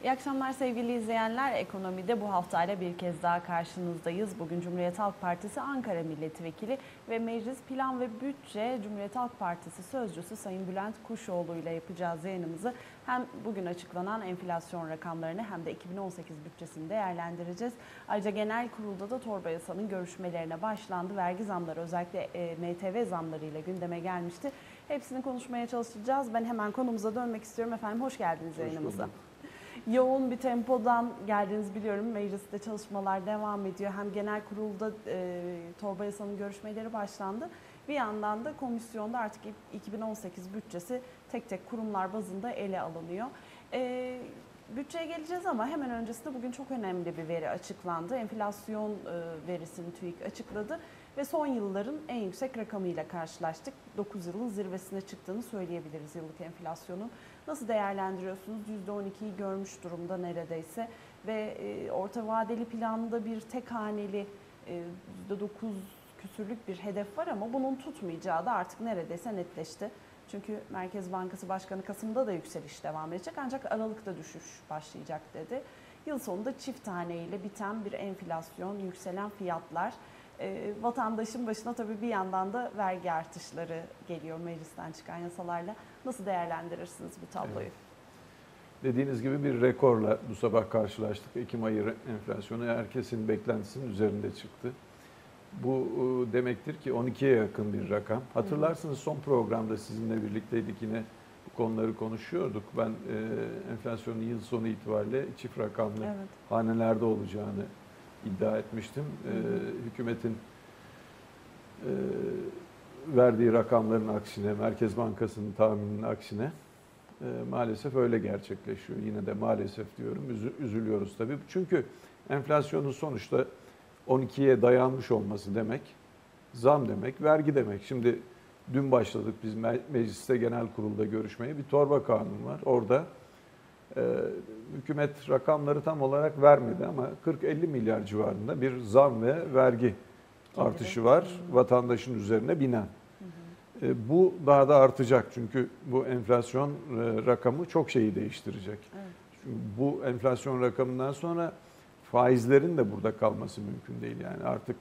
İyi akşamlar sevgili izleyenler. Ekonomide bu haftayla bir kez daha karşınızdayız. Bugün Cumhuriyet Halk Partisi Ankara Milletvekili ve Meclis Plan ve Bütçe Cumhuriyet Halk Partisi Sözcüsü Sayın Bülent Kuşoğlu ile yapacağız yayınımızı. Hem bugün açıklanan enflasyon rakamlarını hem de 2018 bütçesini değerlendireceğiz. Ayrıca genel kurulda da torba yasanın görüşmelerine başlandı. Vergi zamları özellikle MTV zamlarıyla gündeme gelmişti. Hepsini konuşmaya çalışacağız. Ben hemen konumuza dönmek istiyorum. Efendim hoş geldiniz yayınımıza. Yoğun bir tempodan geldiğinizi biliyorum. Mecliste çalışmalar devam ediyor. Hem genel kurulda torba yasanın görüşmeleri başlandı. Bir yandan da komisyonda artık 2018 bütçesi tek tek kurumlar bazında ele alınıyor. Bütçeye geleceğiz ama hemen öncesinde bugün çok önemli bir veri açıklandı. Enflasyon verisini TÜİK açıkladı ve son yılların en yüksek rakamıyla karşılaştık. 9 yılın zirvesine çıktığını söyleyebiliriz yıllık enflasyonun. Nasıl değerlendiriyorsunuz? %12'yi görmüş durumda neredeyse ve orta vadeli planda bir tek haneli %9 küsürlük bir hedef var ama bunun tutmayacağı da artık neredeyse netleşti. Çünkü Merkez Bankası Başkanı Kasım'da da yükseliş devam edecek ancak Aralık'ta düşüş başlayacak dedi. Yıl sonunda çift taneyle biten bir enflasyon, yükselen fiyatlar. Vatandaşın başına tabii bir yandan da vergi artışları geliyor meclisten çıkan yasalarla. Nasıl değerlendirirsiniz bu tabloyu? Evet. Dediğiniz gibi bir rekorla bu sabah karşılaştık. Ekim ayı enflasyonu herkesin beklentisinin üzerinde çıktı. Bu demektir ki 12'ye yakın bir rakam. Hatırlarsınız son programda sizinle birlikteydik, yine bu konuları konuşuyorduk. Ben enflasyonun yıl sonu itibariyle çift rakamlı hanelerde olacağını iddia etmiştim. Hükümetin verdiği rakamların aksine, Merkez Bankası'nın tahmininin aksine maalesef öyle gerçekleşiyor. Yine de maalesef diyorum, üzülüyoruz tabii. Çünkü enflasyonun sonuçta 12'ye dayanmış olması demek, zam demek, vergi demek. Şimdi dün başladık biz mecliste, genel kurulda görüşmeye. Bir torba kanun var. Orada hükümet rakamları tam olarak vermedi ama 40-50 milyar civarında bir zam ve vergi artışı var vatandaşın üzerine binen. Bu daha da artacak çünkü bu enflasyon rakamı çok şeyi değiştirecek. Çünkü bu enflasyon rakamından sonra faizlerin de burada kalması mümkün değil. Yani artık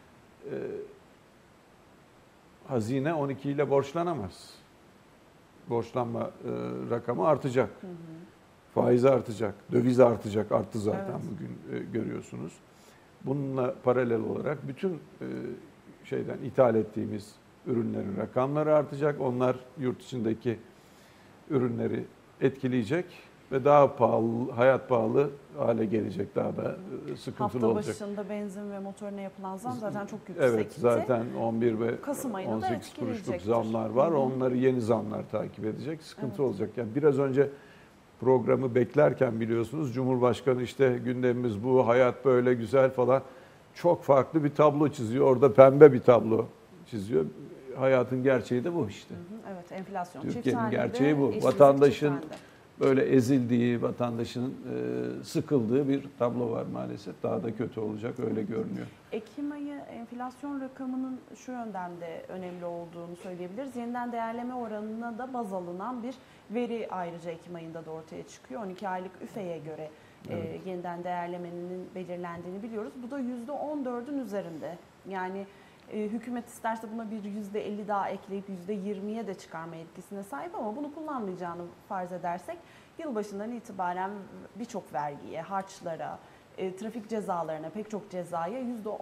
hazine 12 ile borçlanamaz. Borçlanma rakamı artacak. Faiz artacak, döviz artacak, arttı zaten bugün görüyorsunuz. Bununla paralel olarak bütün ithal ettiğimiz ürünlerin rakamları artacak. Onlar yurt içindeki ürünleri etkileyecek ve daha pahalı, hayat pahalı hale gelecek, daha da sıkıntılı olacak. Hafta başında benzin ve motorine yapılan zam zaten çok yüksekti. Evet, zaten 11 ve Kasım 18 kuruşluk zamlar var. Onları yeni zamlar takip edecek. Sıkıntı olacak. Yani biraz önce programı beklerken biliyorsunuz Cumhurbaşkanı işte gündemimiz bu, hayat böyle güzel falan, çok farklı bir tablo çiziyor. Orada pembe bir tablo çiziyor. Hayatın gerçeği de bu işte. Evet, enflasyon. Türkiye'nin gerçeği bu. Vatandaşın böyle ezildiği, vatandaşın sıkıldığı bir tablo var maalesef. Daha da kötü olacak, öyle görünüyor. Ekim ayı enflasyon rakamının şu yönden de önemli olduğunu söyleyebiliriz. Yeniden değerleme oranına da baz alınan bir veri ayrıca Ekim ayında da ortaya çıkıyor. 12 aylık üfeye göre yeniden değerlemenin belirlendiğini biliyoruz. Bu da %14'ün üzerinde. Yani hükümet isterse buna bir %50 daha ekleyip %20'ye de çıkarma etkisine sahip ama bunu kullanmayacağını farz edersek yılbaşından itibaren birçok vergiye, harçlara, trafik cezalarına, pek çok cezaya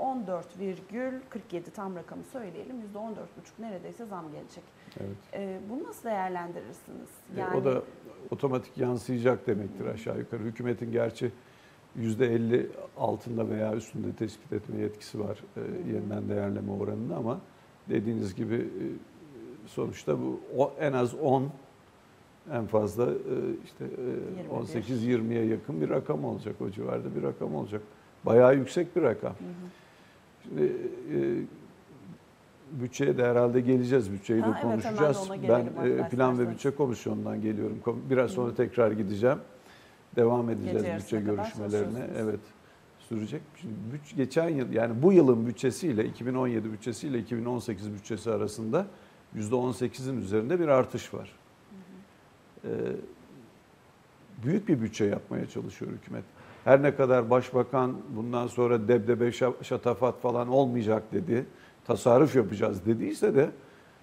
%14,47 tam rakamı söyleyelim, %14,5 neredeyse zam gelecek. Evet. Bunu nasıl değerlendirirsiniz? Yani, o da otomatik yansıyacak demektir aşağı yukarı. Hükümetin gerçi %50 altında veya üstünde tespit etme yetkisi var yeniden değerleme oranını ama dediğiniz gibi sonuçta bu en az 10, en fazla işte 18-20'ye yakın bir rakam olacak, o civarda bir rakam olacak. Bayağı yüksek bir rakam. Şimdi bütçeye de herhalde geleceğiz, bütçeyi de konuşacağız. Ben Plan ve Bütçe Komisyonu'ndan geliyorum. Biraz sonra tekrar gideceğim. Devam edeceğiz bütçe görüşmelerine. Evet, sürecek. Şimdi geçen yıl, yani bu yılın bütçesiyle 2017 bütçesiyle 2018 bütçesi arasında %18'in üzerinde bir artış var. büyük bir bütçe yapmaya çalışıyor hükümet. Her ne kadar başbakan bundan sonra debdebe şatafat falan olmayacak dedi, tasarruf yapacağız dediyse de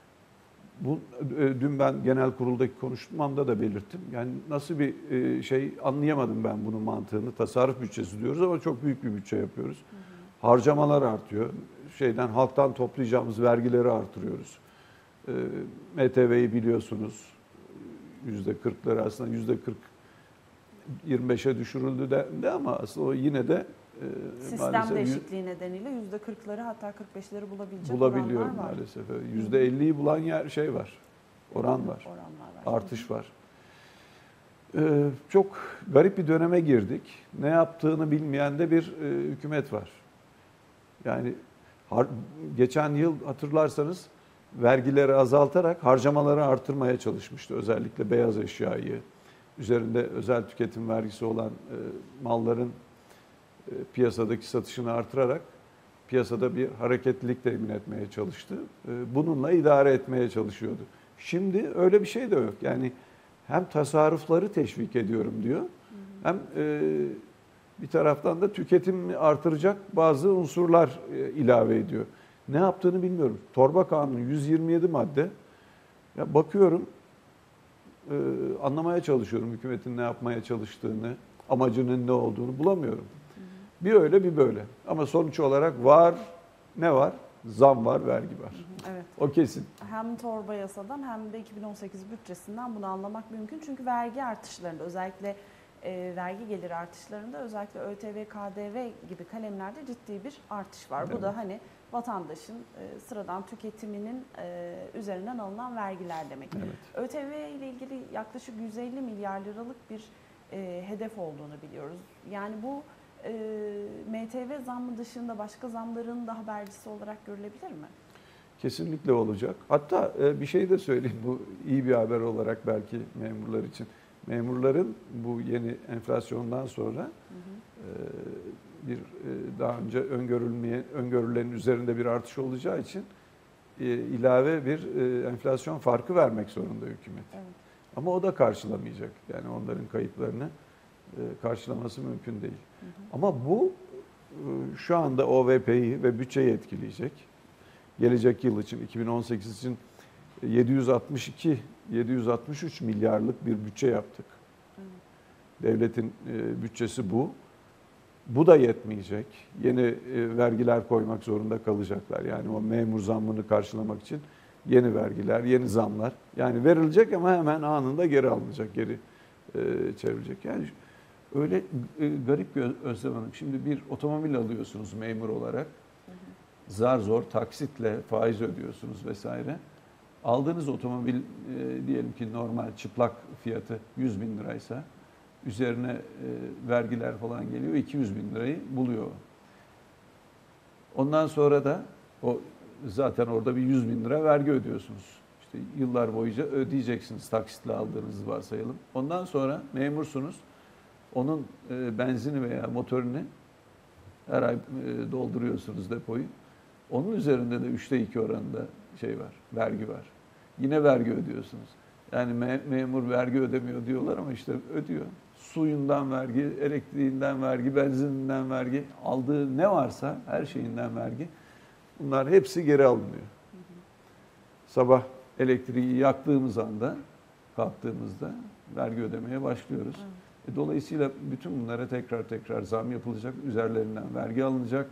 dün ben genel kuruldaki konuşmamda da belirttim. Yani nasıl bir şey anlayamadım ben bunun mantığını. Tasarruf bütçesi diyoruz ama çok büyük bir bütçe yapıyoruz. Harcamalar artıyor. Halktan toplayacağımız vergileri artırıyoruz. MTV'yi biliyorsunuz. %40'ları aslında %40 25'e düşürüldü de ama aslında o yine de sistem değişikliği nedeniyle %40'ları hatta 45'leri bulabiliyor oranlar var. maalesef. %50'yi bulan var. Oran var. Oranlar var. Artış var. Çok garip bir döneme girdik. Ne yaptığını bilmeyen de bir hükümet var. Yani geçen yıl hatırlarsanız vergileri azaltarak harcamaları artırmaya çalışmıştı. Özellikle beyaz eşyayı, üzerinde özel tüketim vergisi olan malların piyasadaki satışını artırarak piyasada bir hareketlilik temin etmeye çalıştı. Bununla idare etmeye çalışıyordu. Şimdi öyle bir şey de yok. Yani hem tasarrufları teşvik ediyorum diyor, hem bir taraftan da tüketimi artıracak bazı unsurlar ilave ediyor. Ne yaptığını bilmiyorum. Torba Kanunu 127 madde. Ya bakıyorum, anlamaya çalışıyorum hükümetin ne yapmaya çalıştığını, amacının ne olduğunu bulamıyorum. Bir öyle bir böyle. Ama sonuç olarak ne var? Zam var, vergi var. Evet. O kesin. Hem torba yasadan hem de 2018 bütçesinden bunu anlamak mümkün. Çünkü vergi artışlarında, özellikle vergi geliri artışlarında, özellikle ÖTV, KDV gibi kalemlerde ciddi bir artış var. Evet. Bu da hani vatandaşın sıradan tüketiminin üzerinden alınan vergiler demek. Evet. ÖTV ile ilgili yaklaşık 150 milyar liralık bir hedef olduğunu biliyoruz. Yani bu MTV zammı dışında başka zamların da habercisi olarak görülebilir mi? Kesinlikle olacak. Hatta bir şey de söyleyeyim, bu iyi bir haber olarak belki memurlar için. Memurların bu yeni enflasyondan sonra bir daha önce öngörülenin üzerinde bir artış olacağı için ilave bir enflasyon farkı vermek zorunda hükümet. Evet. Ama o da karşılamayacak. Yani onların kayıplarını karşılaması mümkün değil. Ama bu şu anda OVP'yi ve bütçeyi etkileyecek. Gelecek yıl için, 2018 için 763 milyarlık bir bütçe yaptık. Devletin bütçesi bu. Bu da yetmeyecek. Yeni vergiler koymak zorunda kalacaklar. Yani o memur zammını karşılamak için yeni vergiler, yeni zamlar. Yani verilecek ama hemen anında geri alınacak, geri çevrilecek. Yani öyle garip bir Özlem Hanım. Şimdi bir otomobil alıyorsunuz memur olarak. Zar zor taksitle faiz ödüyorsunuz vesaire. Aldığınız otomobil diyelim ki normal çıplak fiyatı 100 bin liraysa üzerine vergiler falan geliyor, 200 bin lirayı buluyor. Ondan sonra da zaten orada bir 100 bin lira vergi ödüyorsunuz. İşte yıllar boyunca ödeyeceksiniz, taksitle aldığınızı varsayalım. Ondan sonra memursunuz, onun benzini veya motorunu her ay dolduruyorsunuz depoyu. Onun üzerinde de 3'te 2 oranında vergi var. Yine vergi ödüyorsunuz. Yani memur vergi ödemiyor diyorlar ama işte ödüyor. Suyundan vergi, elektriğinden vergi, benzininden vergi, aldığı ne varsa her şeyinden vergi. Bunlar hepsi geri alınıyor. Sabah elektriği yaktığımız anda, kalktığımızda vergi ödemeye başlıyoruz. Dolayısıyla bütün bunlara tekrar zam yapılacak, üzerlerinden vergi alınacak.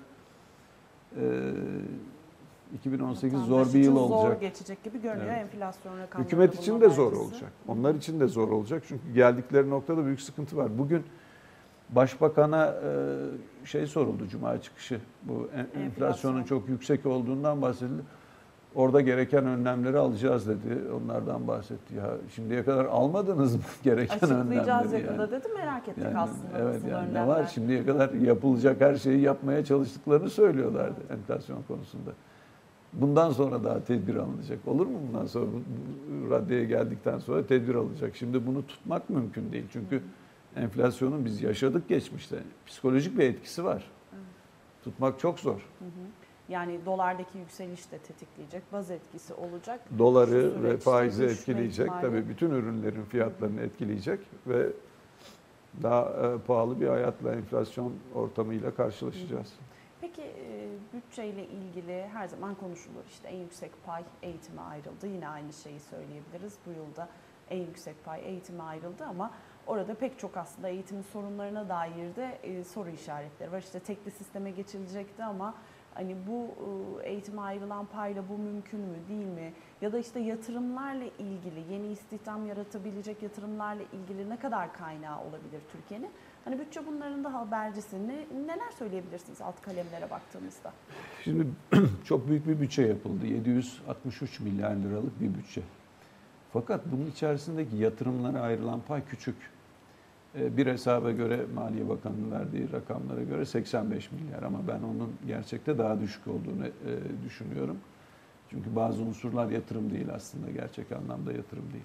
2018 zor bir yıl olacak. Zor geçecek gibi görünüyor, evet. Enflasyon rakamları. Hükümet için de zor olacak. Onlar için de zor olacak. Çünkü geldikleri noktada büyük sıkıntı var. Bugün Başbakan'a soruldu Cuma çıkışı. Bu enflasyonun çok yüksek olduğundan bahsedildi. Orada gereken önlemleri alacağız dedi. Onlardan bahsetti. Ya şimdiye kadar almadınız mı gereken önlemleri? Açıklayacağız yakında dedi. Merak ettik aslında. Evet, yani ne var? Şimdiye kadar yapılacak her şeyi yapmaya çalıştıklarını söylüyorlardı enflasyon konusunda. Bundan sonra daha tedbir alınacak. Olur mu bundan sonra? Bu raddeye geldikten sonra tedbir alınacak. Şimdi bunu tutmak mümkün değil. Çünkü enflasyonun biz yaşadık geçmişte. Psikolojik bir etkisi var. Tutmak çok zor. Yani dolardaki yükseliş de tetikleyecek, baz etkisi olacak. Doları ve faizi etkileyecek. Tabii bütün ürünlerin fiyatlarını etkileyecek ve Daha pahalı bir hayatla, enflasyon ortamıyla karşılaşacağız. Peki bütçeyle ilgili her zaman konuşulur. İşte en yüksek pay eğitime ayrıldı. Yine aynı şeyi söyleyebiliriz. Bu yılda en yüksek pay eğitime ayrıldı ama orada pek çok aslında eğitimin sorunlarına dair de soru işaretleri var. İşte tekli sisteme geçilecekti ama hani bu eğitime ayrılan payla bu mümkün mü, değil mi? Ya da işte yatırımlarla ilgili, yeni istihdam yaratabilecek yatırımlarla ilgili ne kadar kaynağı olabilir Türkiye'nin? Hani bütçe bunların da habercisi. Neler söyleyebilirsiniz alt kalemlere baktığımızda? Şimdi çok büyük bir bütçe yapıldı. 763 milyar liralık bir bütçe. Fakat bunun içerisindeki yatırımlara ayrılan pay küçük. Bir hesaba göre, Maliye Bakanı'nın verdiği rakamlara göre 85 milyar ama ben onun gerçekte daha düşük olduğunu düşünüyorum. Çünkü bazı unsurlar yatırım değil aslında, gerçek anlamda yatırım değil.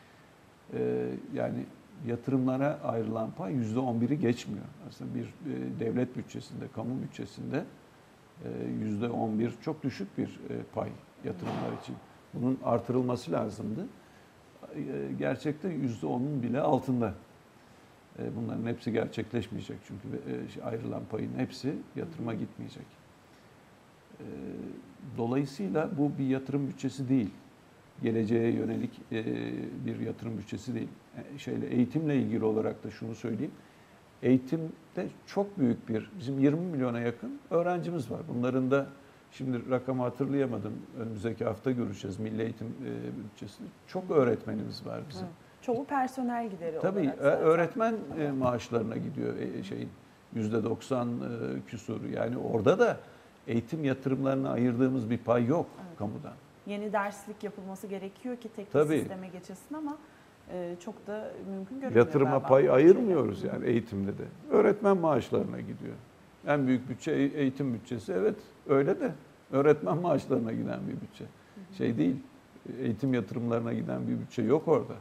Yani yatırımlara ayrılan pay %11'i geçmiyor. Aslında bir devlet bütçesinde, kamu bütçesinde %11 çok düşük bir pay yatırımlar için. Bunun artırılması lazımdı. Gerçekte %10'un bile altında. Bunların hepsi gerçekleşmeyecek çünkü ayrılan payın hepsi yatırıma gitmeyecek. Dolayısıyla bu bir yatırım bütçesi değil. Geleceğe yönelik bir yatırım bütçesi değil. Eğitimle ilgili olarak da şunu söyleyeyim. Eğitimde çok büyük bizim 20 milyona yakın öğrencimiz var. Bunların da şimdi rakamı hatırlayamadım. Önümüzdeki hafta göreceğiz Milli Eğitim bütçesinde. Çok öğretmenimiz var bizim. Evet. Çoğu personel gideri Tabii olarak zaten. öğretmen maaşlarına gidiyor %90 küsur. Yani orada da eğitim yatırımlarına ayırdığımız bir pay yok kamudan. Yeni derslik yapılması gerekiyor ki teknik Tabii. sisteme geçilsin ama çok da mümkün görünmüyor. Yatırıma pay ayırmıyoruz yani eğitimde de. Öğretmen maaşlarına gidiyor. En büyük bütçe eğitim bütçesi, evet öyle de öğretmen maaşlarına giden bir bütçe. Değil, eğitim yatırımlarına giden bir bütçe yok orada.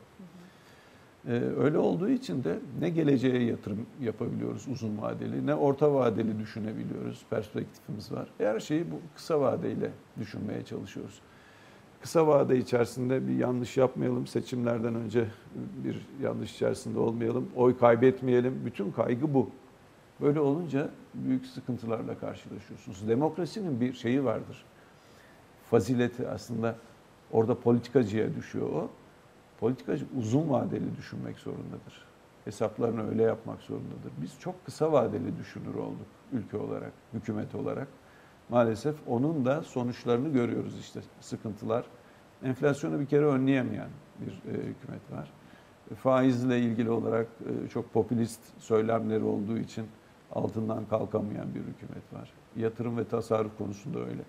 Öyle olduğu için de ne geleceğe yatırım yapabiliyoruz uzun vadeli, ne orta vadeli düşünebiliyoruz, perspektifimiz var. Her şeyi bu kısa vadeyle düşünmeye çalışıyoruz. Kısa vade içerisinde bir yanlış yapmayalım, seçimlerden önce bir yanlış içerisinde olmayalım, oy kaybetmeyelim. Bütün kaygı bu. Böyle olunca büyük sıkıntılarla karşılaşıyorsunuz. Demokrasinin bir şeyi vardır. Fazileti aslında orada politikacıya düşüyor o. Politikacı uzun vadeli düşünmek zorundadır. Hesaplarını öyle yapmak zorundadır. Biz çok kısa vadeli düşünür olduk ülke olarak, hükümet olarak. Maalesef onun da sonuçlarını görüyoruz işte, sıkıntılar. Enflasyonu bir kere önleyemeyen bir hükümet var. Faizle ilgili olarak çok popülist söylemleri olduğu için altından kalkamayan bir hükümet var. Yatırım ve tasarruf konusunda öyle.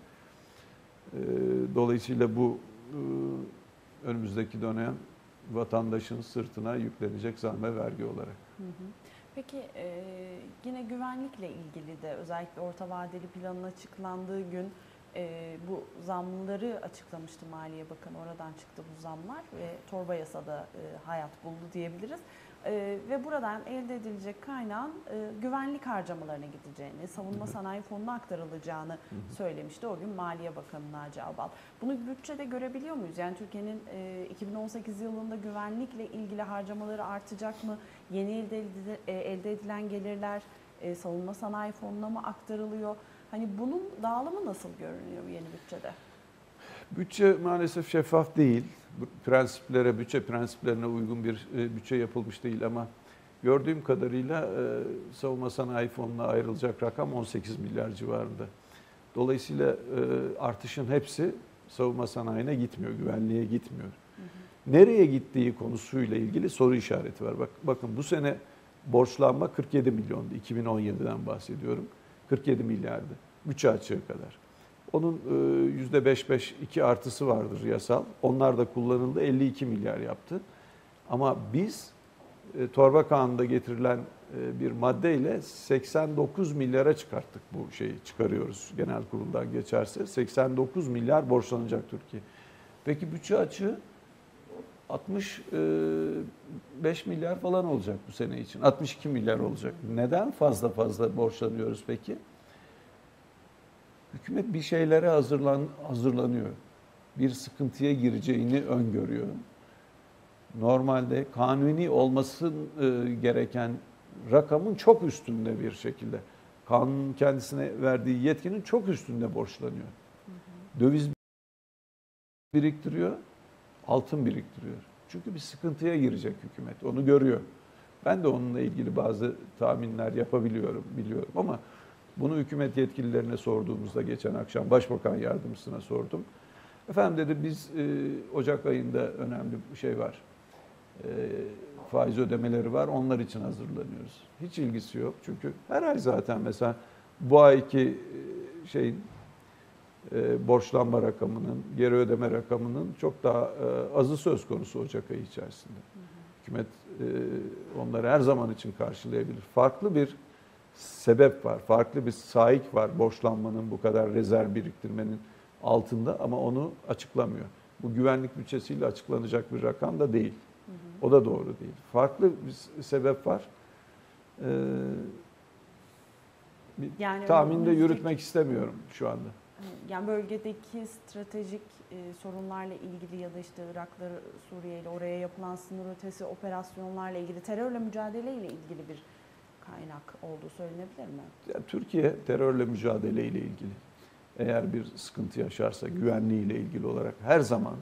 Dolayısıyla bu önümüzdeki dönem vatandaşın sırtına yüklenecek zam ve vergi olarak. Peki yine güvenlikle ilgili de özellikle orta vadeli planın açıklandığı gün bu zamları açıklamıştı Maliye Bakanı. Oradan çıktı bu zamlar ve torba yasada hayat buldu diyebiliriz. Ve buradan elde edilecek kaynağın güvenlik harcamalarına gideceğini, savunma sanayi fonuna aktarılacağını söylemişti o gün Maliye Bakanı Naci Ağbal. Bunu bütçede görebiliyor muyuz? Yani Türkiye'nin 2018 yılında güvenlikle ilgili harcamaları artacak mı? Yeni elde edilen gelirler savunma sanayi fonuna mı aktarılıyor? Hani bunun dağılımı nasıl görünüyor yeni bütçede? Bütçe maalesef şeffaf değil. Bütçe prensiplerine uygun bir bütçe yapılmış değil ama gördüğüm kadarıyla savunma sanayi fonuna ayrılacak rakam 18 milyar civarında. Dolayısıyla artışın hepsi savunma sanayine gitmiyor, güvenliğe gitmiyor. Nereye gittiği konusuyla ilgili soru işareti var. Bakın bu sene borçlanma 47 milyondu. 2017'den bahsediyorum. 47 milyardı. Bütçe açığı kadar. Onun %5-2 artısı vardır yasal. Onlar da kullanıldı. 52 milyar yaptı. Ama biz torba kanunda getirilen bir maddeyle 89 milyara çıkarttık bu şeyi. Çıkarıyoruz genel kuruldan geçerse. 89 milyar borçlanacak Türkiye. Peki bütçe açığı 65 milyar falan olacak bu sene için. 62 milyar olacak. Neden fazla borçlanıyoruz peki? Hükümet bir şeylere hazırlanıyor. Bir sıkıntıya gireceğini öngörüyor. Normalde kanuni olması gereken rakamın çok üstünde bir şekilde. Kanunun kendisine verdiği yetkinin çok üstünde borçlanıyor. Döviz biriktiriyor, altın biriktiriyor. Çünkü bir sıkıntıya girecek hükümet, onu görüyor. Ben de onunla ilgili bazı tahminler yapabiliyorum, biliyorum ama bunu hükümet yetkililerine sorduğumuzda geçen akşam Başbakan Yardımcısına sordum. Efendim dedi biz Ocak ayında önemli bir şey var. Faiz ödemeleri var, onlar için hazırlanıyoruz. Hiç ilgisi yok çünkü her ay zaten mesela bu ayki borçlanma rakamının, geri ödeme rakamının çok daha azı söz konusu Ocak ayı içerisinde. Hükümet onları her zaman için karşılayabilir. Farklı bir sebep var, farklı bir saik var borçlanmanın, bu kadar rezerv biriktirmenin altında ama onu açıklamıyor. Bu güvenlik bütçesiyle açıklanacak bir rakam da değil. O da doğru değil. Farklı bir sebep var. Yani tahminde yürütmek istemiyorum şu anda. Yani bölgedeki stratejik sorunlarla ilgili ya da işte Irak'la Suriye ile oraya yapılan sınır ötesi operasyonlarla ilgili, terörle mücadeleyle ilgili bir kaynak olduğu söylenebilir mi? Yani Türkiye terörle mücadeleyle ilgili eğer bir sıkıntı yaşarsa güvenliğiyle ilgili olarak her zaman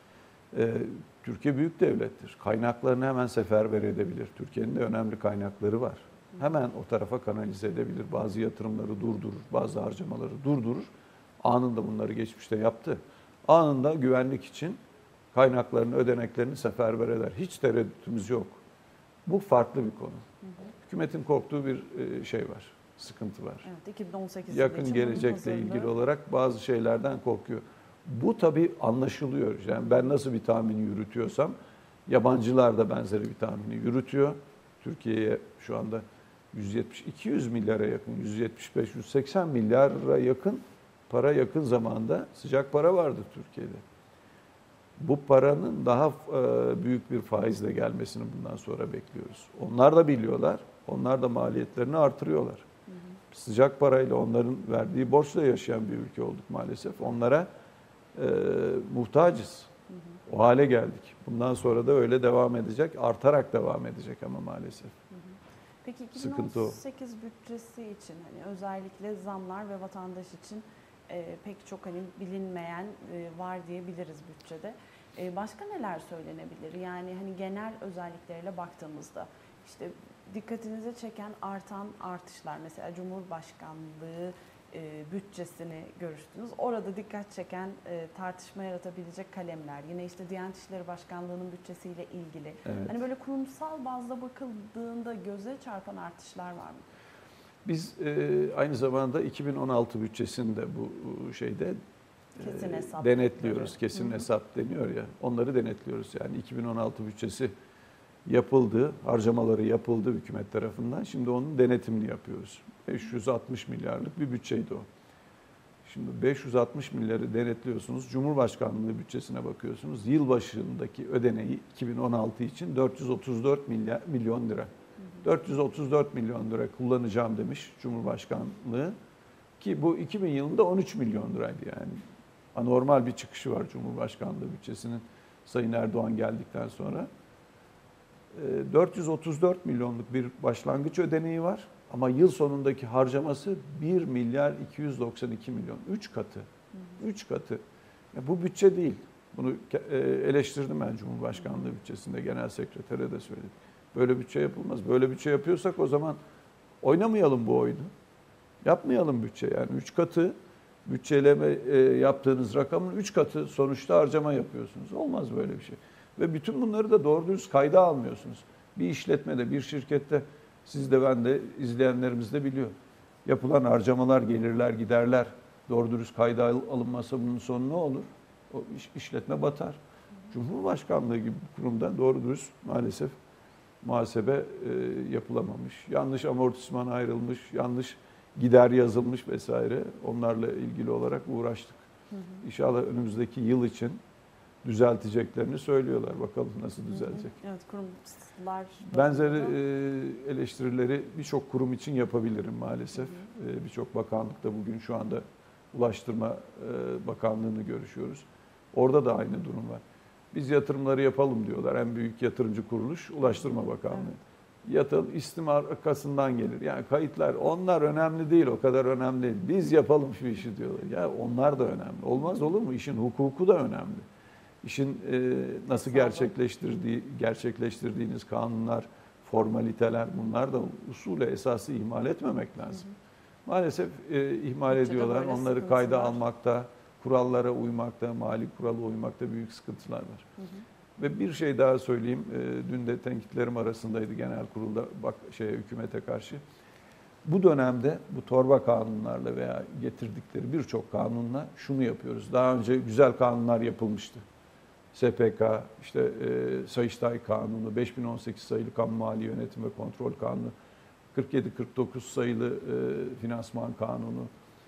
Türkiye büyük devlettir. Kaynaklarını hemen seferber edebilir. Türkiye'nin de önemli kaynakları var. Hemen o tarafa kanalize edebilir. Bazı yatırımları durdurur, bazı harcamaları durdurur. Anında bunları geçmişte yaptı. Anında güvenlik için kaynaklarını, ödeneklerini seferber eder. Hiç tereddütümüz yok. Bu farklı bir konu. Hükümetin korktuğu bir şey var, sıkıntı var. Evet, 2018 yakın gelecekle ilgili olarak bazı şeylerden korkuyor. Bu tabii anlaşılıyor. Yani ben nasıl bir tahmin yürütüyorsam yabancılar da benzeri bir tahmini yürütüyor. Türkiye'ye şu anda 170-200 milyara yakın, 175-180 milyara yakın para yakın zamanda sıcak para vardı Türkiye'de. Bu paranın daha büyük bir faizle gelmesini bundan sonra bekliyoruz. Onlar da biliyorlar, onlar da maliyetlerini artırıyorlar. Sıcak parayla onların verdiği borçla yaşayan bir ülke olduk maalesef. Onlara muhtacız. O hale geldik. Bundan sonra da öyle devam edecek, artarak devam edecek ama maalesef. Peki Sıkıntı o. 2018 bütçesi için hani özellikle zamlar ve vatandaş için pek çok hani bilinmeyen var diyebiliriz bütçede. Başka neler söylenebilir? Yani hani genel özellikleriyle baktığımızda işte dikkatinizi çeken artan artışlar, mesela Cumhurbaşkanlığı bütçesini görüştünüz. Orada dikkat çeken, tartışma yaratabilecek kalemler. Yine işte Diyanet İşleri Başkanlığı'nın bütçesiyle ilgili. Evet. Hani böyle kurumsal bazda bakıldığında göze çarpan artışlar var mı? Biz aynı zamanda 2016 bütçesini de bu şeyde Kesin hesap denetliyoruz. böyle. Kesin hesap deniyor ya. Onları denetliyoruz. Yani 2016 bütçesi yapıldı, harcamaları yapıldı hükümet tarafından. Şimdi onun denetimini yapıyoruz. 560 milyarlık bir bütçeydi o. Şimdi 560 milyarı denetliyorsunuz. Cumhurbaşkanlığı bütçesine bakıyorsunuz. Yılbaşındaki ödeneği 2016 için 434 milyon lira. 434 milyon lira kullanacağım demiş Cumhurbaşkanlığı. Ki bu 2000 yılında 13 milyon liraydı yani. Anormal bir çıkışı var Cumhurbaşkanlığı bütçesinin Sayın Erdoğan geldikten sonra. 434 milyonluk bir başlangıç ödeneği var. Ama yıl sonundaki harcaması 1 milyar 292 milyon. 3 katı. 3 katı. Ya bu bütçe değil. Bunu eleştirdim ben Cumhurbaşkanlığı bütçesinde. Genel sekretere de söyledim. Böyle bütçe yapılmaz. Böyle bütçe yapıyorsak o zaman oynamayalım bu oyunu. Yapmayalım bütçe yani. 3 katı bütçeleme yaptığınız rakamın 3 katı sonuçta harcama yapıyorsunuz. Olmaz böyle bir şey. Ve bütün bunları da doğru dürüst kayda almıyorsunuz. Bir işletmede, bir şirkette siz de ben de izleyenlerimiz de biliyor. Yapılan harcamalar, gelirler, giderler doğru dürüst kayda alınmasa bunun sonu ne olur? O işletme batar. Cumhurbaşkanlığı gibi bir kurumda doğru dürüst maalesef muhasebe yapılamamış. Yanlış amortisman ayrılmış, yanlış gider yazılmış vesaire. Onlarla ilgili olarak uğraştık. İnşallah önümüzdeki yıl için düzelteceklerini söylüyorlar. Bakalım nasıl düzelecek. Evet, kurumlar... Benzeri eleştirileri birçok kurum için yapabilirim maalesef. Birçok bakanlıkta bugün şu anda Ulaştırma Bakanlığı'nı görüşüyoruz. Orada da aynı durum var. Biz yatırımları yapalım diyorlar. En büyük yatırımcı kuruluş Ulaştırma Bakanlığı. Evet. Yatıl istimar arkasından gelir. Yani kayıtlar onlar önemli değil, o kadar önemli değil. Biz yapalım şu işi diyorlar. Ya onlar da önemli. Olmaz olur mu? İşin hukuku da önemli. İşin nasıl gerçekleştirdiğiniz kanunlar, formaliteler bunlar da usulü esası ihmal etmemek lazım. Maalesef ihmal Bütçede ediyorlar. böyle Onları sıkıntı kayda var. almakta, kurallara uymakta, mali kurala uymakta büyük sıkıntılar var. Ve bir şey daha söyleyeyim. Dün de tenkitlerim arasındaydı genel kurulda hükümete karşı. Bu dönemde bu torba kanunlarla veya getirdikleri birçok kanunla şunu yapıyoruz. Daha önce güzel kanunlar yapılmıştı. SPK, işte Sayıştay Kanunu, 5018 sayılı Kamu Mali Yönetim ve Kontrol Kanunu, 47-49 sayılı Finansman Kanunu.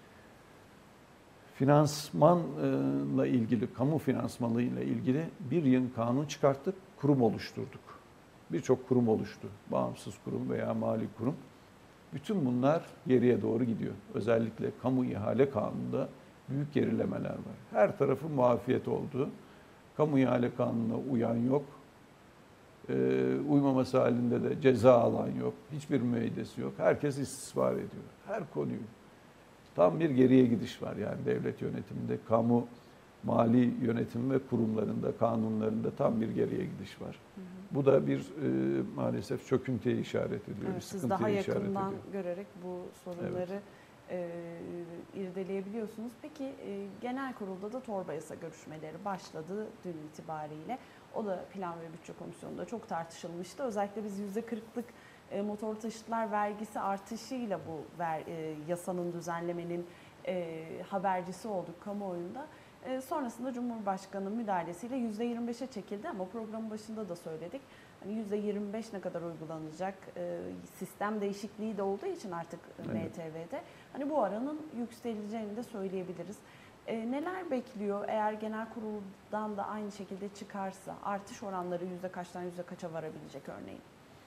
Finansmanla ilgili, kamu finansmanıyla ilgili bir yığın kanun çıkarttık, kurum oluşturduk. Birçok kurum oluştu. Bağımsız kurum veya mali kurum. Bütün bunlar geriye doğru gidiyor. Özellikle kamu ihale kanununda büyük gerilemeler var. Her tarafı muafiyet oldu. Kamu ihale kanununa uyan yok. Uymaması halinde de ceza alan yok. Hiçbir müeyyidesi yok. Herkes istismar ediyor. Her konuyu. Tam bir geriye gidiş var yani devlet yönetiminde, kamu mali yönetim ve kurumlarında, kanunlarında tam bir geriye gidiş var. Bu da bir maalesef çöküntüye işaret ediyor. Evet, bir siz sıkıntıya daha işaret yakından ediyor. görerek bu sorunları irdeleyebiliyorsunuz. Peki genel kurulda da torba yasa görüşmeleri başladı dün itibariyle. O da Plan ve Bütçe Komisyonu'nda çok tartışılmıştı. Özellikle biz %40'lık motor taşıtlar vergisi artışıyla bu yasanın, düzenlemenin habercisi olduk kamuoyunda. Sonrasında Cumhurbaşkanı müdahalesiyle %25'e çekildi ama programın başında da söyledik. Hani %25 ne kadar uygulanacak? Sistem değişikliği de olduğu için artık MTV'de hani bu oranın yükseleceğini de söyleyebiliriz. Neler bekliyor eğer genel kuruldan da aynı şekilde çıkarsa artış oranları yüzde kaçtan yüzde kaça varabilecek örneğin?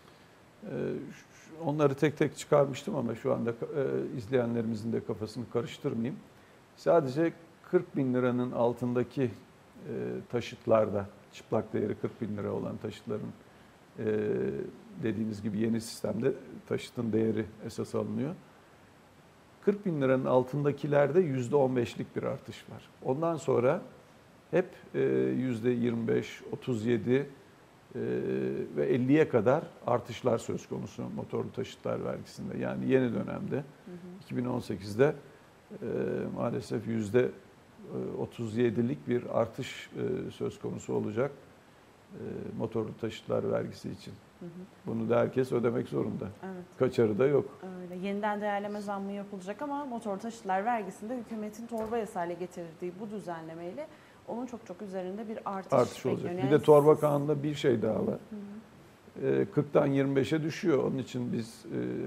Onları tek tek çıkarmıştım ama şu anda izleyenlerimizin de kafasını karıştırmayayım. Sadece 40 bin liranın altındaki taşıtlarda, çıplak değeri 40 bin lira olan taşıtların dediğimiz gibi yeni sistemde taşıtın değeri esas alınıyor. 40 bin liranın altındakilerde %15'lik bir artış var. Ondan sonra hep %25, 37 ve 50'ye kadar artışlar söz konusu motorlu taşıtlar vergisinde. Yani yeni dönemde 2018'de maalesef %37'lik bir artış söz konusu olacak motorlu taşıtlar vergisi için. Bunu da herkes ödemek zorunda. Evet. Kaçarı da yok. Öyle. Yeniden değerleme zammı yapılacak ama motor taşıtlar vergisinde hükümetin torba yasayla getirdiği bu düzenlemeyle onun çok çok üzerinde bir artış olacak. bekleniyor. Bir de torba kanunda bir şey daha var. 40'tan 25'e düşüyor. Onun için biz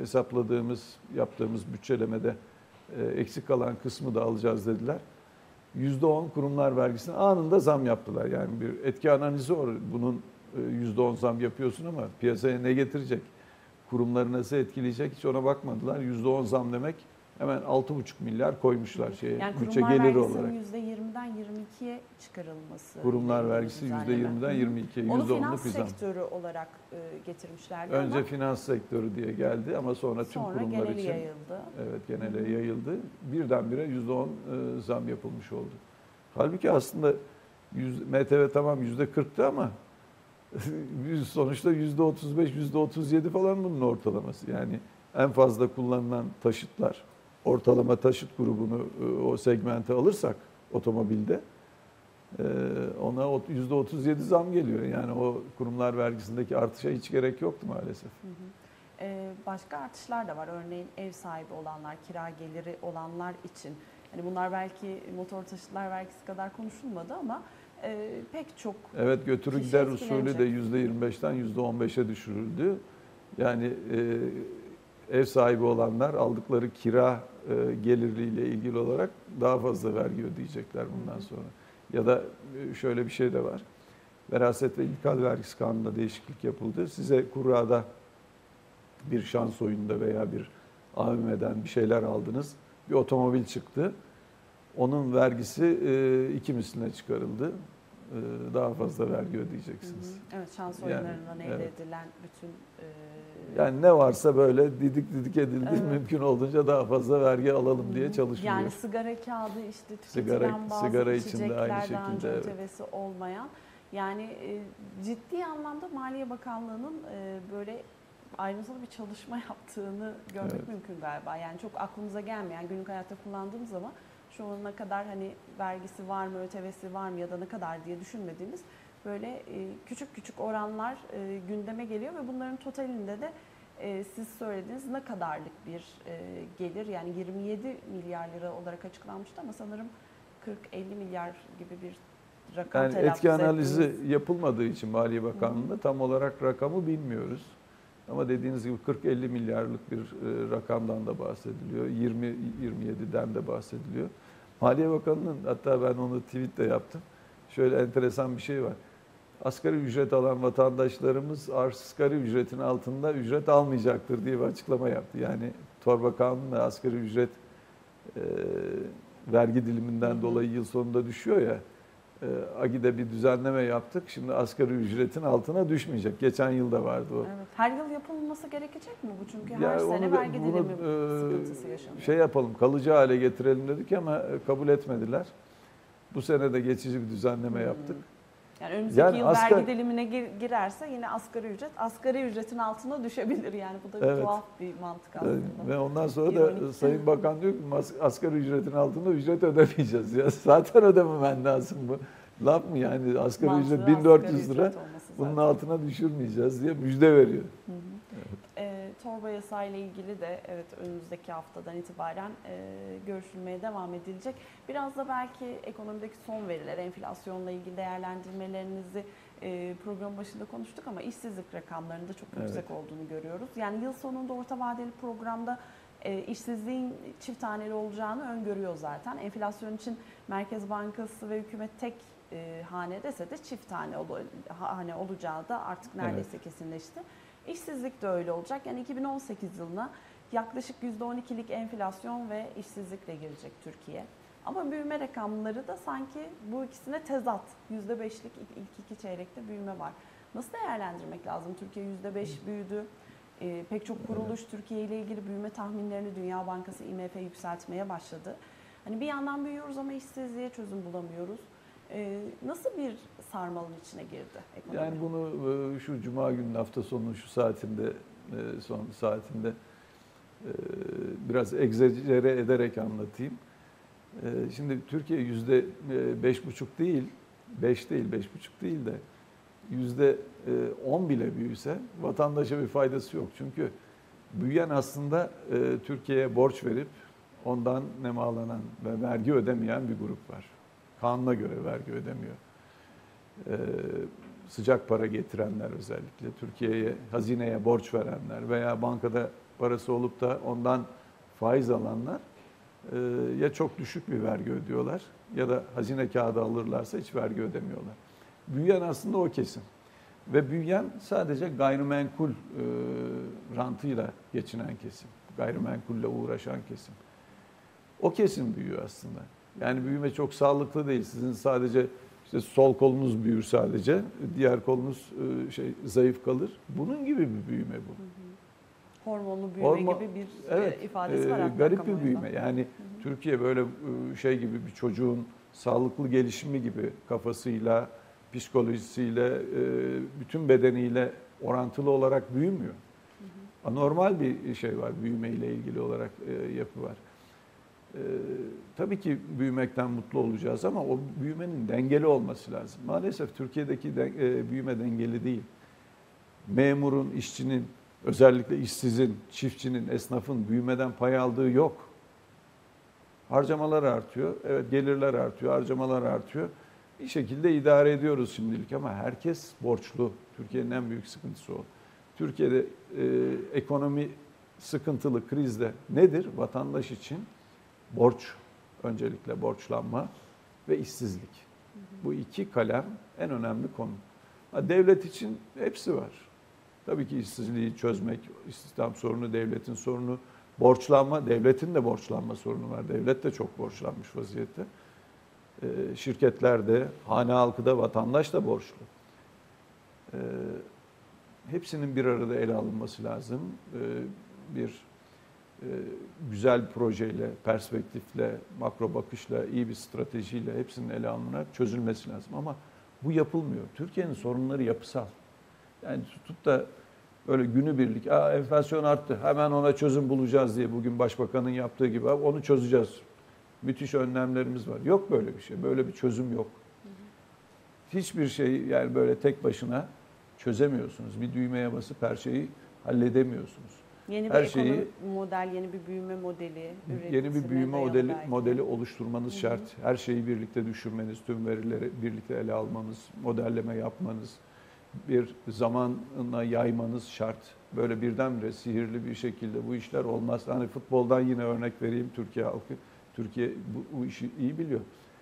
yaptığımız bütçelemede eksik kalan kısmı da alacağız dediler. %10 kurumlar vergisine anında zam yaptılar. Yani bir etki analizi var. Bunun %10 zam yapıyorsun ama piyasaya ne getirecek? Kurumları nasıl etkileyecek? Hiç ona bakmadılar. %10 zam demek hemen 6,5 milyar koymuşlar yani bütçe kurumlar geliri olarak. vergisinin %20'den 22'ye çıkarılması. Kurumlar vergisi %20'den 22'ye, Onu %10'luk finans bir zam. sektörü olarak getirmişlerdi Önce ama finans sektörü diye geldi ama sonra tüm kurumlar geneli için yayıldı. evet genele yayıldı. Birdenbire %10 zam yapılmış oldu. Halbuki aslında MTV tamam %40'tı ama sonuçta %35, %37 falan bunun ortalaması. Yani en fazla kullanılan taşıtlar, ortalama taşıt grubunu o segmente alırsak otomobilde ona %37 zam geliyor. Yani o kurumlar vergisindeki artışa hiç gerek yoktu maalesef. Başka artışlar da var. Örneğin ev sahibi olanlar, kira geliri olanlar için. Hani bunlar belki motor taşıtlar vergisi kadar konuşulmadı ama pek çok evet götürü kişi gider usulü de etkilenecek. %25'ten %15'e düşürüldü. Yani ev sahibi olanlar aldıkları kira geliriyle ilgili olarak daha fazla vergi ödeyecekler bundan sonra. Ya da şöyle bir şey de var. Veraset ve İntikal Vergisi Kanunu'nda değişiklik yapıldı. Size kurrada bir şans oyununda veya bir AVM'den bir şeyler aldınız. Bir otomobil çıktı. Onun vergisi 2 misline çıkarıldı. daha fazla vergi ödeyeceksiniz. Evet, şans Yani, oyunlarından elde evet. edilen bütün... Yani ne varsa böyle didik didik edildi, Evet. mümkün olduğunca daha fazla vergi alalım diye çalışılıyor. Yani sigara kağıdı, işte Sigara- tüketilen bazı sigara için de içecekler, aynı daha önce şekilde, evet. ÖTV'si olmayan. Yani ciddi anlamda Maliye Bakanlığı'nın böyle ayrıntılı bir çalışma yaptığını görmek Evet. mümkün galiba. Yani çok aklımıza gelmeyen, günlük hayatta kullandığımız zaman şu ana kadar hani vergisi var mı, ÖTV'si var mı ya da ne kadar diye düşünmediğimiz böyle küçük küçük oranlar gündeme geliyor ve bunların totalinde de siz söylediğiniz ne kadarlık bir gelir, yani 27 milyar lira olarak açıklanmıştı ama sanırım 40-50 milyar gibi bir rakam Yani telaffuz etki analizi ettiniz. yapılmadığı için Maliye Bakanlığı'nda tam olarak rakamı bilmiyoruz. Ama dediğiniz gibi 40-50 milyarlık bir rakamdan da bahsediliyor. 20-27'den de bahsediliyor. Maliye Bakanlığı'nın, hatta ben onu tweette yaptım. Şöyle enteresan bir şey var. Asgari ücret alan vatandaşlarımız asgari ücretin altında ücret almayacaktır diye bir açıklama yaptı. Yani torba kanunla asgari ücret vergi diliminden dolayı yıl sonunda düşüyor ya. AGİ'de bir düzenleme yaptık. Şimdi asgari ücretin altına düşmeyecek. Geçen yılda vardı o. Evet. Her yıl yapılması gerekecek mi bu? Çünkü Ya her sene onu vergi bunu, dilimi sıkıntısı yaşanıyor. şey yapalım, kalıcı hale getirelim dedik ama kabul etmediler. Bu sene de geçici bir düzenleme yaptık. Yani önümüzdeki Yani yıl vergi dilimine girerse yine asgari ücretin altına düşebilir. Yani bu da bir Evet. tuhaf bir mantık aslında. Ve ondan sonra İronik. da Sayın Bakan diyor ki asgari ücretin altında ücret ödemeyeceğiz. Ya zaten ödememen lazım bu. Laf mı yani, asgari Mantığı ücret 1400 asgari lira, ücret olması bunun zaten. altına düşürmeyeceğiz diye müjde veriyor. Torba yasayla ilgili de evet önümüzdeki haftadan itibaren görüşülmeye devam edilecek. Biraz da belki ekonomideki son veriler, enflasyonla ilgili değerlendirmelerinizi program başında konuştuk ama işsizlik rakamlarında çok yüksek olduğunu görüyoruz. Yani yıl sonunda orta vadeli programda işsizliğin çift haneli olacağını öngörüyor zaten. Enflasyon için Merkez Bankası ve hükümet tek hane dese de çift hane olacağı da artık neredeyse kesinleşti. İşsizlik de öyle olacak. Yani 2018 yılına yaklaşık %12'lik enflasyon ve işsizlikle girecek Türkiye. Ama büyüme rakamları da sanki bu ikisine tezat. %5'lik ilk iki çeyrekte büyüme var. Nasıl değerlendirmek lazım? Türkiye %5 büyüdü. Pek çok kuruluş Türkiye ile ilgili büyüme tahminlerini Dünya Bankası, IMF yükseltmeye başladı. Hani bir yandan büyüyoruz ama işsizliğe çözüm bulamıyoruz. Nasıl bir sarmalın içine girdi ekonomi? Yani bunu şu Cuma günü hafta sonunun şu saatinde, son saatinde biraz egzajere ederek anlatayım. Şimdi Türkiye %5,5 değil, 5 değil, 5,5 değil de %10 bile büyüse vatandaşa bir faydası yok. Çünkü büyüyen aslında Türkiye'ye borç verip ondan nemalanan ve vergi ödemeyen bir grup var. Kanuna göre vergi ödemiyor. Sıcak para getirenler özellikle, Türkiye'ye, hazineye borç verenler veya bankada parası olup da ondan faiz alanlar ya çok düşük bir vergi ödüyorlar ya da hazine kağıdı alırlarsa hiç vergi ödemiyorlar. Büyüyen aslında o kesim. Ve büyüyen sadece gayrimenkul rantıyla geçinen kesim. Gayrimenkulle uğraşan kesim. O kesim büyüyor aslında. Yani büyüme çok sağlıklı değil. Sizin sadece işte sol kolunuz büyür sadece, diğer kolunuz zayıf kalır. Bunun gibi bir büyüme bu. Hormonlu büyüme gibi bir ifadesi var. Garip bir büyüme. Yani Türkiye böyle şey gibi bir çocuğun sağlıklı gelişimi gibi kafasıyla, psikolojisiyle, bütün bedeniyle orantılı olarak büyümüyor. Anormal bir şey var, büyümeyle ilgili olarak yapı var. Tabii ki büyümekten mutlu olacağız ama o büyümenin dengeli olması lazım. Maalesef Türkiye'deki büyüme dengeli değil. Memurun, işçinin, özellikle işsizin, çiftçinin, esnafın büyümeden pay aldığı yok. Harcamalar artıyor, evet gelirler artıyor, harcamalar artıyor. Bir şekilde idare ediyoruz şimdilik ama herkes borçlu. Türkiye'nin en büyük sıkıntısı o. Türkiye'de ekonomi sıkıntılı, krizde nedir? Vatandaş için borç, öncelikle borçlanma ve işsizlik. Bu iki kalem en önemli konu. Devlet için hepsi var. Tabii ki işsizliği çözmek, istihdam sorunu, devletin sorunu, borçlanma, devletin de borçlanma sorunu var. Devlet de çok borçlanmış vaziyette. şirketler de, hane halkı da, vatandaş da borçlu. Hepsinin bir arada ele alınması lazım. Bir güzel projeyle, perspektifle, makro bakışla, iyi bir stratejiyle hepsinin ele alınarak çözülmesi lazım. Ama bu yapılmıyor. Türkiye'nin sorunları yapısal. Yani tutup da öyle günübirlik, enflasyon arttı, hemen ona çözüm bulacağız diye bugün Başbakanın yaptığı gibi onu çözeceğiz. Müthiş önlemlerimiz var. Yok böyle bir şey, böyle bir çözüm yok. Hiçbir şey yani böyle tek başına çözemiyorsunuz. Bir düğmeye basıp her şeyi halledemiyorsunuz. Yeni bir her ekonomik model, yeni bir büyüme modeli, yeni bir büyüme dayalı modeli oluşturmanız şart. Her şeyi birlikte düşünmeniz, tüm verileri birlikte ele almanız, modelleme yapmanız, bir zamanla yaymanız şart. Böyle birdenbire sihirli bir şekilde bu işler olmaz. Hani futboldan yine örnek vereyim, Türkiye halkı. Türkiye bu işi iyi biliyor.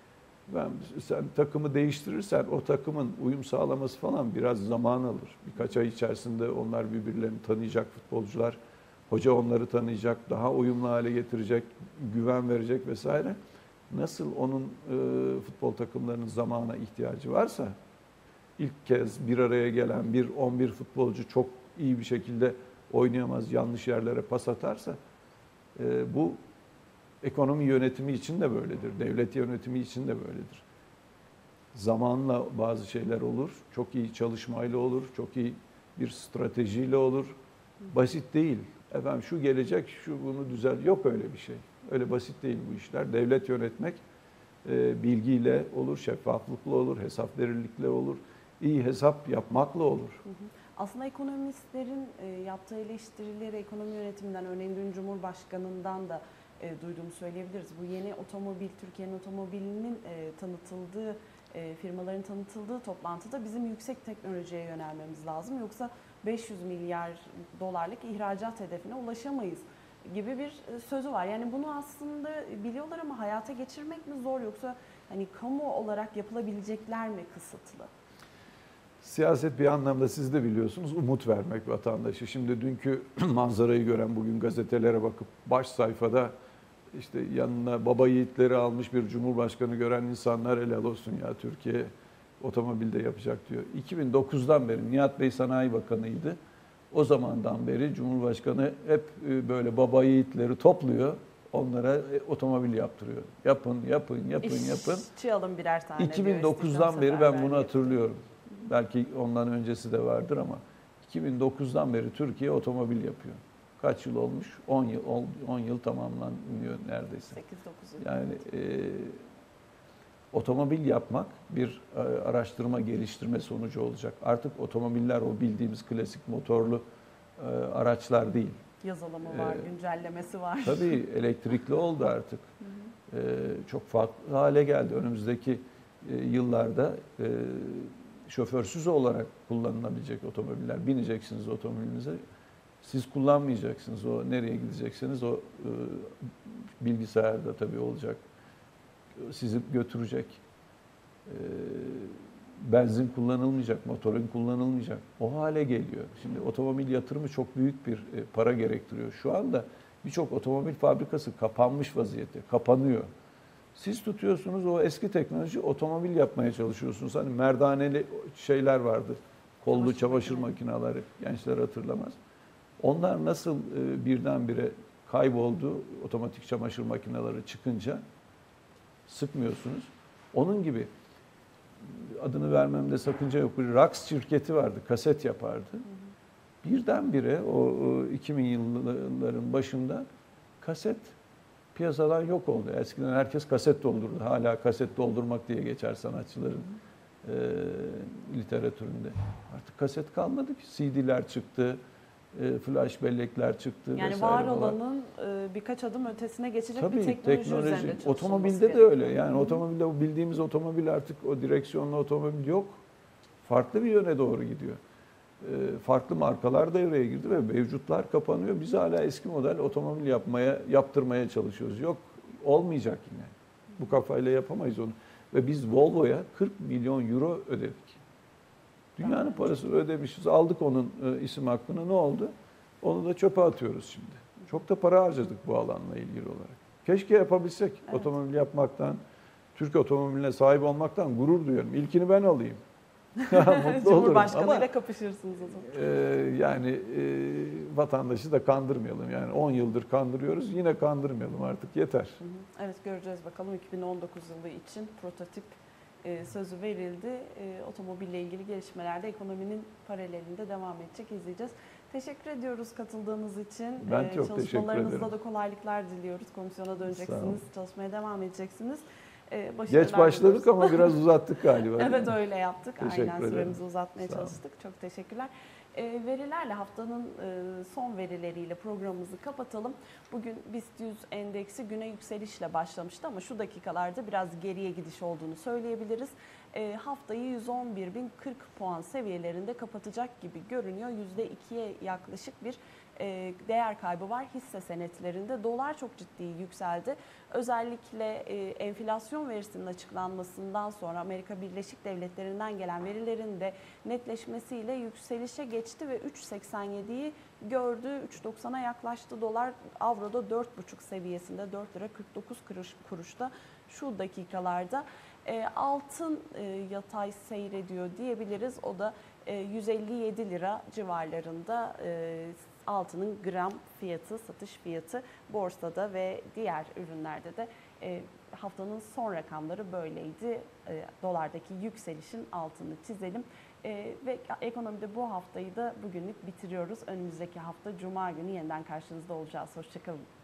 Sen takımı değiştirirsen o takımın uyum sağlaması falan biraz zaman alır. Birkaç ay içerisinde onlar birbirlerini tanıyacak futbolcular. Hoca onları tanıyacak, daha uyumlu hale getirecek, güven verecek vesaire. Nasıl onun futbol takımlarının zamana ihtiyacı varsa, ilk kez bir araya gelen bir 11 futbolcu çok iyi bir şekilde oynayamaz, yanlış yerlere pas atarsa bu ekonomi yönetimi için de böyledir, devlet yönetimi için de böyledir. Zamanla bazı şeyler olur, çok iyi çalışmayla olur, çok iyi bir stratejiyle olur. Basit değil. Efendim şu gelecek, şu bunu düzel. Yok öyle bir şey. Öyle basit değil bu işler. Devlet yönetmek bilgiyle olur, şeffaflıkla olur, hesap verirlikle olur, iyi hesap yapmakla olur. Aslında ekonomistlerin yaptığı eleştirileri ekonomi yönetiminden, örneğin dün Cumhurbaşkanı'ndan da duyduğumu söyleyebiliriz. Bu yeni otomobil, Türkiye'nin otomobilinin tanıtıldığı, firmaların tanıtıldığı toplantıda bizim yüksek teknolojiye yönelmemiz lazım. Yoksa 500 milyar dolarlık ihracat hedefine ulaşamayız gibi bir sözü var. Yani bunu aslında biliyorlar ama hayata geçirmek mi zor, yoksa hani kamu olarak yapılabilecekler mi kısıtlı? Siyaset bir anlamda siz de biliyorsunuz umut vermek vatandaşı. Şimdi dünkü manzarayı gören, bugün gazetelere bakıp baş sayfada işte yanına baba yiğitleri almış bir cumhurbaşkanı gören insanlar helal olsun ya, Türkiye otomobilde yapacak diyor. 2009'dan beri Nihat Bey Sanayi Bakanı'ydı. O zamandan beri Cumhurbaşkanı hep böyle baba yiğitleri topluyor. Onlara otomobil yaptırıyor. Yapın. İşçi alın birer tane. 2009'dan beri ben bunu hatırlıyorum. Belki ondan öncesi de vardır ama 2009'dan beri Türkiye otomobil yapıyor. Kaç yıl olmuş? 10 yıl tamamlanıyor neredeyse. 8-9 yıl. Yani otomobil yapmak bir araştırma geliştirme sonucu olacak. Artık otomobiller o bildiğimiz klasik motorlu araçlar değil. Yazılımı var, güncellemesi var. Tabii elektrikli oldu artık. Çok farklı hale geldi. Önümüzdeki yıllarda şoförsüz olarak kullanılabilecek otomobiller. Bineceksiniz otomobilinize. Siz kullanmayacaksınız. O nereye gidecekseniz o bilgisayarda tabii olacak. Sizi götürecek. Benzin kullanılmayacak, motorun kullanılmayacak. O hale geliyor. Şimdi otomobil yatırımı çok büyük bir para gerektiriyor. Şu anda birçok otomobil fabrikası kapanmış vaziyette. Kapanıyor. Siz tutuyorsunuz o eski teknoloji, otomobil yapmaya çalışıyorsunuz. Hani merdaneli şeyler vardı. Kollu çamaşır makineleri. Gençler hatırlamaz. Onlar nasıl birdenbire kayboldu, otomatik çamaşır makineleri çıkınca sıkmıyorsunuz. Onun gibi adını vermemde sakınca yok. Bir Rax şirketi vardı, kaset yapardı. Birdenbire o 2000 yılların başında kaset piyasadan yok oldu. Eskiden herkes kaset doldurdu. Hala kaset doldurmak diye geçer sanatçıların literatüründe. Artık kaset kalmadı ki. CD'ler çıktı, flash bellekler çıktı yani vesaire. Yani var olanın birkaç adım ötesine geçecek tabii, bir teknoloji üzerinde çalışılması otomobilde de öyle. Yani otomobilde o bildiğimiz otomobil artık o direksiyonlu otomobil yok. Farklı bir yöne doğru gidiyor. Farklı markalar devreye girdi ve mevcutlar kapanıyor. Biz hala eski model otomobil yaptırmaya çalışıyoruz. Yok, olmayacak yine. Bu kafayla yapamayız onu. Ve biz Volvo'ya 40 milyon euro ödedik. Dünyanın parasını ödemişiz. Aldık onun isim hakkını. Ne oldu? Onu da çöpe atıyoruz şimdi. Çok da para harcadık bu alanla ilgili olarak. Keşke yapabilsek. Evet. Otomobil yapmaktan, Türk otomobiline sahip olmaktan gurur duyuyorum. İlkini ben alayım. Mutlu olurum Cumhurbaşkanıyla ama kapışırsınız o zaman. yani vatandaşı da kandırmayalım. Yani 10 yıldır kandırıyoruz. Yine kandırmayalım artık yeter. Evet, göreceğiz bakalım 2019 yılı için prototip sözü verildi. Otomobille ilgili gelişmelerde ekonominin paralelinde devam edecek, izleyeceğiz. Teşekkür ediyoruz katıldığınız için. Ben çok teşekkür Çalışmalarınızda ederim. da kolaylıklar diliyoruz. Komisyona döneceksiniz, çalışmaya devam edeceksiniz. Geç başladık ama biraz uzattık galiba. Evet, öyle yaptık. Teşekkür Aynen, ederim. süremizi uzatmaya Sağ olun. çalıştık. Çok teşekkürler. Verilerle, haftanın son verileriyle programımızı kapatalım. Bugün BIST 100 endeksi güne yükselişle başlamıştı ama şu dakikalarda biraz geriye gidiş olduğunu söyleyebiliriz. Haftayı 111.040 puan seviyelerinde kapatacak gibi görünüyor. %2'ye yaklaşık bir değer kaybı var hisse senetlerinde. Dolar çok ciddi yükseldi. Özellikle enflasyon verisinin açıklanmasından sonra Amerika Birleşik Devletleri'nden gelen verilerin de netleşmesiyle yükselişe geçti ve 3.87'yi gördü. 3.90'a yaklaştı dolar. Avro'da 4.5 seviyesinde, 4 lira 49 kuruşta şu dakikalarda. Altın yatay seyrediyor diyebiliriz. O da 157 lira civarlarında altının gram fiyatı, satış fiyatı borsada ve diğer ürünlerde de haftanın son rakamları böyleydi. Dolardaki yükselişin altını çizelim. Ve ekonomide bu haftayı da bugünlük bitiriyoruz. Önümüzdeki hafta Cuma günü yeniden karşınızda olacağız. Hoşçakalın.